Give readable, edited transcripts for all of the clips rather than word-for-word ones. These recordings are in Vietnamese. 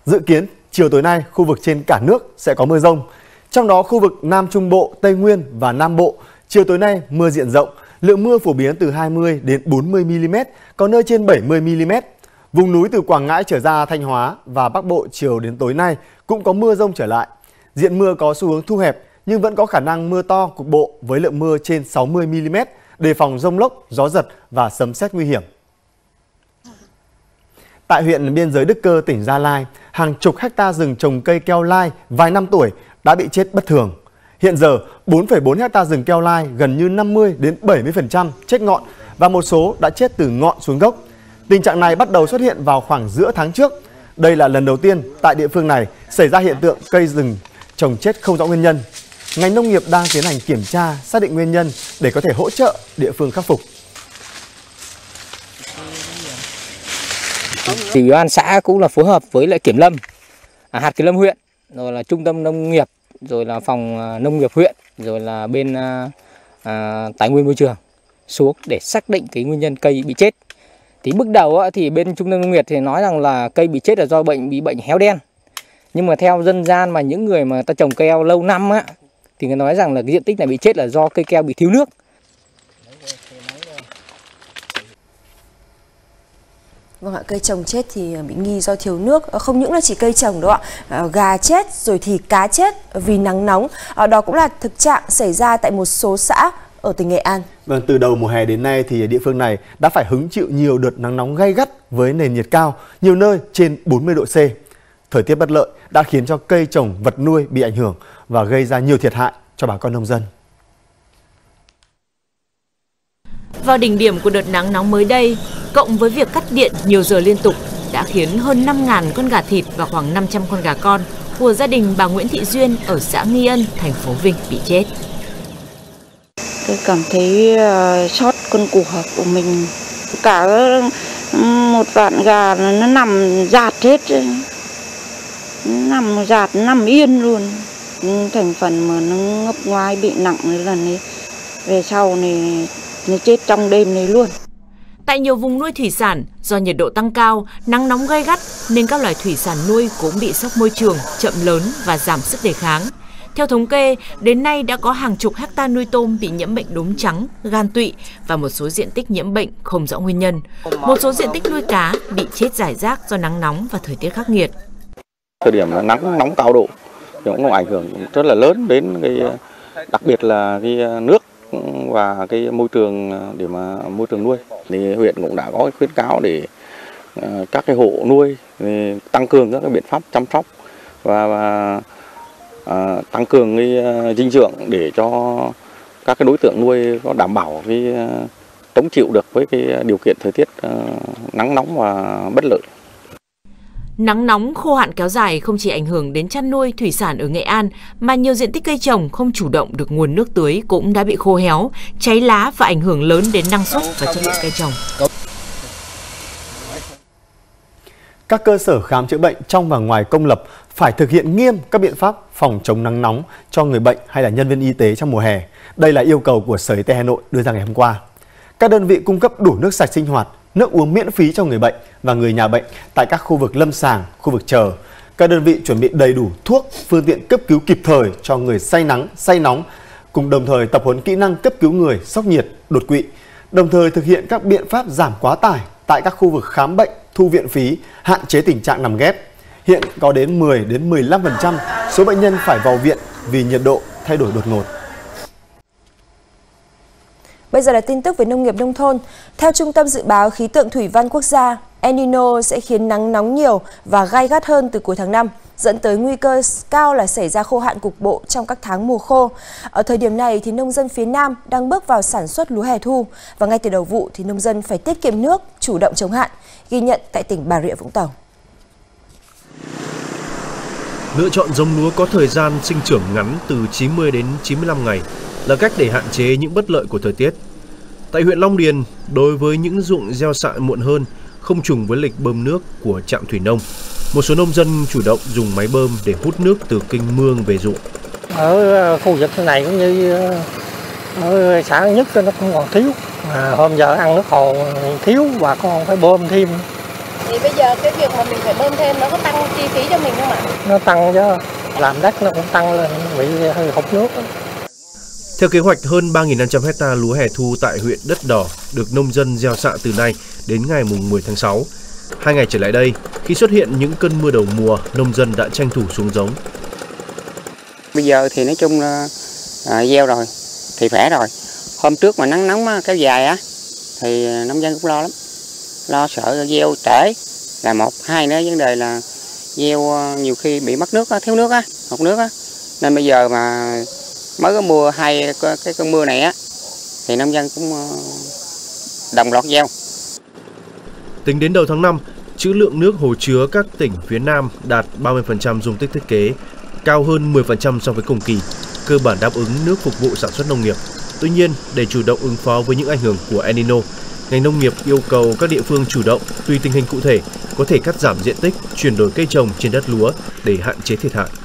Dự kiến chiều tối nay khu vực trên cả nước sẽ có mưa rông. Trong đó khu vực Nam Trung Bộ, Tây Nguyên và Nam Bộ chiều tối nay mưa diện rộng, lượng mưa phổ biến từ 20 đến 40 mm, có nơi trên 70 mm. Vùng núi từ Quảng Ngãi trở ra Thanh Hóa và Bắc Bộ chiều đến tối nay cũng có mưa rông trở lại. Diện mưa có xu hướng thu hẹp nhưng vẫn có khả năng mưa to cục bộ với lượng mưa trên 60 mm, đề phòng dông lốc, gió giật và sấm sét nguy hiểm. Tại huyện biên giới Đức Cơ, tỉnh Gia Lai, hàng chục hecta rừng trồng cây keo lai vài năm tuổi đã bị chết bất thường. Hiện giờ, 4,4 hecta rừng keo lai gần như 50 đến 70% chết ngọn và một số đã chết từ ngọn xuống gốc. Tình trạng này bắt đầu xuất hiện vào khoảng giữa tháng trước. Đây là lần đầu tiên tại địa phương này xảy ra hiện tượng cây rừng trồng chết không rõ nguyên nhân. Ngành nông nghiệp đang tiến hành kiểm tra, xác định nguyên nhân để có thể hỗ trợ địa phương khắc phục. Ủy ban xã cũng là phối hợp với lại kiểm lâm, hạt kiểm lâm huyện, rồi là trung tâm nông nghiệp, rồi là phòng nông nghiệp huyện, rồi là bên tài nguyên môi trường xuống để xác định cái nguyên nhân cây bị chết. Thì bước đầu thì bên trung tâm nông nghiệp thì nói rằng là cây bị chết là do bị bệnh héo đen. Nhưng mà theo dân gian mà những người mà ta trồng keo lâu năm thì người nói rằng là cái diện tích này bị chết là do cây keo bị thiếu nước. Vâng ạ, cây trồng chết thì bị nghi do thiếu nước. Không những là chỉ cây trồng đâu ạ, gà chết rồi thì cá chết vì nắng nóng. Đó cũng là thực trạng xảy ra tại một số xã ở tỉnh Nghệ An. Vâng, từ đầu mùa hè đến nay thì địa phương này đã phải hứng chịu nhiều đợt nắng nóng gay gắt với nền nhiệt cao, nhiều nơi trên 40 độ C. Thời tiết bất lợi đã khiến cho cây trồng, vật nuôi bị ảnh hưởng và gây ra nhiều thiệt hại cho bà con nông dân. Vào đỉnh điểm của đợt nắng nóng mới đây, cộng với việc cắt điện nhiều giờ liên tục đã khiến hơn 5.000 con gà thịt và khoảng 500 con gà con của gia đình bà Nguyễn Thị Duyên ở xã Nghi Ân, thành phố Vinh bị chết. Tôi cảm thấy xót con củ của mình. Cả một vạn gà nó nằm rạt hết, nằm rạt, nằm yên luôn. Thành phần mà nó ngấp ngoái bị nặng cái lần ấy, về sau này nó chết trong đêm này luôn. Tại nhiều vùng nuôi thủy sản, do nhiệt độ tăng cao, nắng nóng gay gắt nên các loài thủy sản nuôi cũng bị sốc môi trường, chậm lớn và giảm sức đề kháng. Theo thống kê, đến nay đã có hàng chục hecta nuôi tôm bị nhiễm bệnh đốm trắng, gan tụy và một số diện tích nhiễm bệnh không rõ nguyên nhân. Một số diện tích nuôi cá bị chết rải rác do nắng nóng và thời tiết khắc nghiệt. Thời điểm là nắng nóng cao độ thì cũng có ảnh hưởng rất là lớn đến cái, đặc biệt là cái nước và cái môi trường để mà môi trường nuôi. Thì huyện cũng đã có khuyến cáo để các cái hộ nuôi tăng cường các cái biện pháp chăm sóc và tăng cường cái dinh dưỡng để cho các cái đối tượng nuôi có đảm bảo cái chống chịu được với cái điều kiện thời tiết nắng nóng và bất lợi. Nắng nóng khô hạn kéo dài không chỉ ảnh hưởng đến chăn nuôi thủy sản ở Nghệ An mà nhiều diện tích cây trồng không chủ động được nguồn nước tưới cũng đã bị khô héo, cháy lá và ảnh hưởng lớn đến năng suất và chất lượng cây trồng. Các cơ sở khám chữa bệnh trong và ngoài công lập phải thực hiện nghiêm các biện pháp phòng chống nắng nóng cho người bệnh hay là nhân viên y tế trong mùa hè. Đây là yêu cầu của Sở Y tế Hà Nội đưa ra ngày hôm qua. Các đơn vị cung cấp đủ nước sạch sinh hoạt, nước uống miễn phí cho người bệnh và người nhà bệnh tại các khu vực lâm sàng, khu vực chờ. Các đơn vị chuẩn bị đầy đủ thuốc, phương tiện cấp cứu kịp thời cho người say nắng, say nóng, cùng đồng thời tập huấn kỹ năng cấp cứu người sốc nhiệt, đột quỵ, đồng thời thực hiện các biện pháp giảm quá tải tại các khu vực khám bệnh, thu viện phí, hạn chế tình trạng nằm ghép. Hiện có đến 10 đến 15% số bệnh nhân phải vào viện vì nhiệt độ thay đổi đột ngột. Bây giờ là tin tức về nông nghiệp nông thôn. Theo Trung tâm Dự báo Khí tượng Thủy văn Quốc gia, El Nino sẽ khiến nắng nóng nhiều và gay gắt hơn từ cuối tháng 5, dẫn tới nguy cơ cao là xảy ra khô hạn cục bộ trong các tháng mùa khô. Ở thời điểm này thì nông dân phía Nam đang bước vào sản xuất lúa hè thu và ngay từ đầu vụ thì nông dân phải tiết kiệm nước, chủ động chống hạn, ghi nhận tại tỉnh Bà Rịa Vũng Tàu. Lựa chọn giống lúa có thời gian sinh trưởng ngắn từ 90 đến 95 ngày là cách để hạn chế những bất lợi của thời tiết. Tại huyện Long Điền, đối với những ruộng gieo xạ muộn hơn, không trùng với lịch bơm nước của trạm thủy nông, một số nông dân chủ động dùng máy bơm để hút nước từ kênh mương về ruộng. Ở khu vực này cũng như ở xã Nhất nó cũng còn thiếu. Hôm giờ ăn nước hồ thiếu, bà con phải bơm thêm. Thì bây giờ cái việc mà mình phải bơm thêm nó có tăng chi phí cho mình không ạ? Nó tăng chứ, làm đất nó cũng tăng lên, bị hơi hụt nước đó. Theo kế hoạch, hơn 3.500 hecta lúa hè thu tại huyện Đất Đỏ được nông dân gieo xạ từ nay đến ngày 10 tháng 6. 2 ngày trở lại đây, khi xuất hiện những cơn mưa đầu mùa, nông dân đã tranh thủ xuống giống. Bây giờ thì nói chung là gieo rồi, thì khỏe rồi. Hôm trước mà nắng nóng kéo dài á, thì nông dân cũng lo lắm. Lo sợ gieo trễ là một, hai nữa vấn đề là gieo nhiều khi bị mất nước, thiếu nước, hụt nước. Nên bây giờ mà mới có mưa hay cái cơn mưa này á, thì nông dân cũng đồng loạt gieo. Tính đến đầu tháng 5, trữ lượng nước hồ chứa các tỉnh phía Nam đạt 30% dung tích thiết kế, cao hơn 10% so với cùng kỳ, cơ bản đáp ứng nước phục vụ sản xuất nông nghiệp. Tuy nhiên, để chủ động ứng phó với những ảnh hưởng của El Nino, ngành nông nghiệp yêu cầu các địa phương chủ động, tùy tình hình cụ thể, có thể cắt giảm diện tích, chuyển đổi cây trồng trên đất lúa để hạn chế thiệt hại.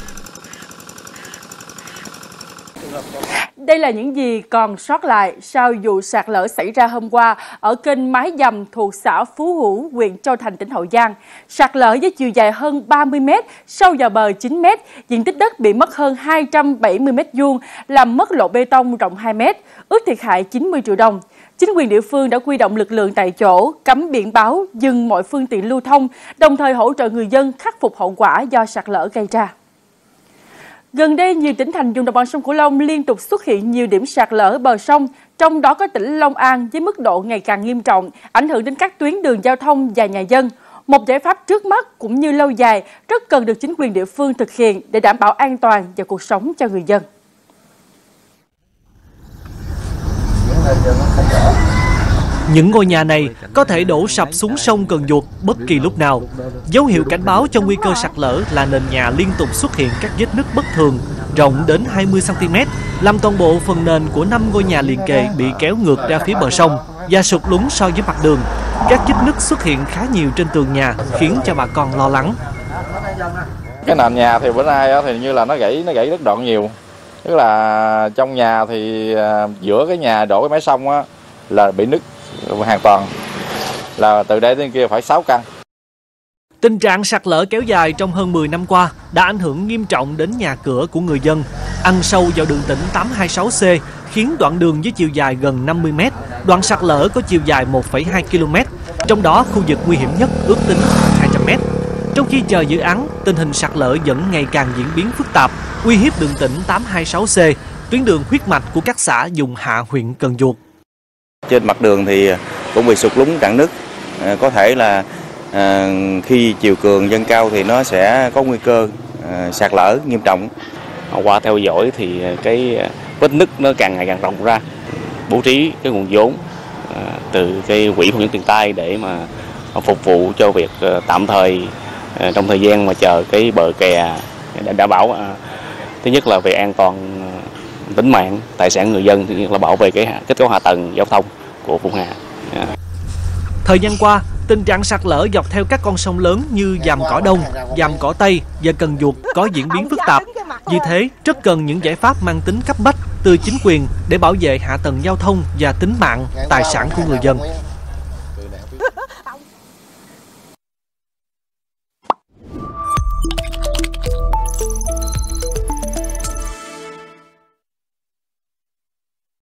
Đây là những gì còn sót lại sau vụ sạt lở xảy ra hôm qua ở kênh Mái Dầm thuộc xã Phú Hữu, huyện Châu Thành, tỉnh Hậu Giang. Sạt lở với chiều dài hơn 30 m, sâu vào bờ 9 m, diện tích đất bị mất hơn 270 m², làm mất lộ bê tông rộng 2 m, ước thiệt hại 90 triệu đồng. Chính quyền địa phương đã huy động lực lượng tại chỗ, cắm biển báo, dừng mọi phương tiện lưu thông, đồng thời hỗ trợ người dân khắc phục hậu quả do sạt lở gây ra. Gần đây, nhiều tỉnh thành vùng đồng bằng sông Cửu Long liên tục xuất hiện nhiều điểm sạt lở bờ sông, trong đó có tỉnh Long An với mức độ ngày càng nghiêm trọng, ảnh hưởng đến các tuyến đường giao thông và nhà dân. Một giải pháp trước mắt cũng như lâu dài rất cần được chính quyền địa phương thực hiện để đảm bảo an toàn và cuộc sống cho người dân. Những ngôi nhà này có thể đổ sập xuống sông Cần Duột bất kỳ lúc nào. Dấu hiệu cảnh báo cho nguy cơ sạt lở là nền nhà liên tục xuất hiện các vết nứt bất thường, rộng đến 20 cm, làm toàn bộ phần nền của 5 ngôi nhà liền kề bị kéo ngược ra phía bờ sông và sụt lún so với mặt đường. Các vết nứt xuất hiện khá nhiều trên tường nhà, khiến cho bà con lo lắng. Cái nền nhà thì bữa nay thì như là nó gãy đứt đoạn nhiều. Tức là trong nhà thì giữa cái nhà đổ cái mé sông á là bị nứt hoàn toàn, là từ đây đến kia phải 6 căn. Tình trạng sạt lở kéo dài trong hơn 10 năm qua đã ảnh hưởng nghiêm trọng đến nhà cửa của người dân, ăn sâu vào đường tỉnh 826C, khiến đoạn đường với chiều dài gần 50 m, đoạn sạt lở có chiều dài 1,2 km, trong đó khu vực nguy hiểm nhất ước tính 200 m. Trong khi chờ dự án, tình hình sạt lở vẫn ngày càng diễn biến phức tạp, uy hiếp đường tỉnh 826C, tuyến đường huyết mạch của các xã vùng hạ huyện Cần Duột. Trên mặt đường thì cũng bị sụt lún rạn nứt, có thể là khi chiều cường dâng cao thì nó sẽ có nguy cơ sạt lở nghiêm trọng. Qua theo dõi thì cái vết nứt nó càng ngày càng rộng ra, bố trí cái nguồn vốn từ cái quỹ phòng chống thiên tai để mà phục vụ cho việc tạm thời trong thời gian mà chờ cái bờ kè để đảm bảo thứ nhất là về an toàn tính mạng, tài sản người dân, thứ nhất là bảo vệ cái kết cấu hạ tầng giao thông của vùng hạ. Thời gian qua, tình trạng sạt lở dọc theo các con sông lớn như Giàm Cỏ Đông, Giàm Cỏ Tây và Cần Duột có diễn biến phức tạp. Vì thế, rất cần những giải pháp mang tính cấp bách từ chính quyền để bảo vệ hạ tầng giao thông và tính mạng, tài sản của người dân.